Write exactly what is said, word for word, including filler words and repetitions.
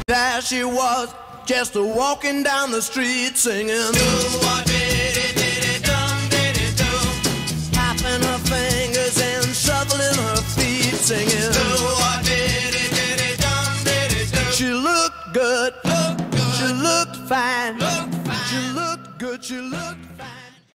There she was, just a walking down the street singing. Tapping her fingers and shuffling her feet singing. She looked good, she looked fine, she looked good, she looked fine.